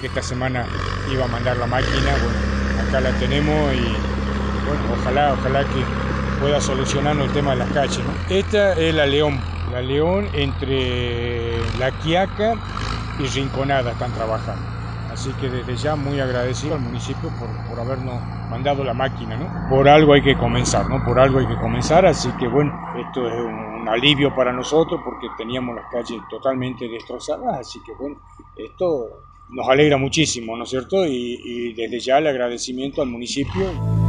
que esta semana iba a mandar la máquina. Bueno, acá la tenemos y bueno, ojalá que pueda solucionarnos el tema de las calles, ¿no? Esta es la León entre La Quiaca y Rinconada están trabajando. Así que desde ya muy agradecido al municipio por habernos mandado la máquina, ¿no? Por algo hay que comenzar, ¿no? Por algo hay que comenzar, así que bueno, esto es un alivio para nosotros porque teníamos las calles totalmente destrozadas, así que bueno, esto nos alegra muchísimo, ¿no es cierto? Y desde ya el agradecimiento al municipio.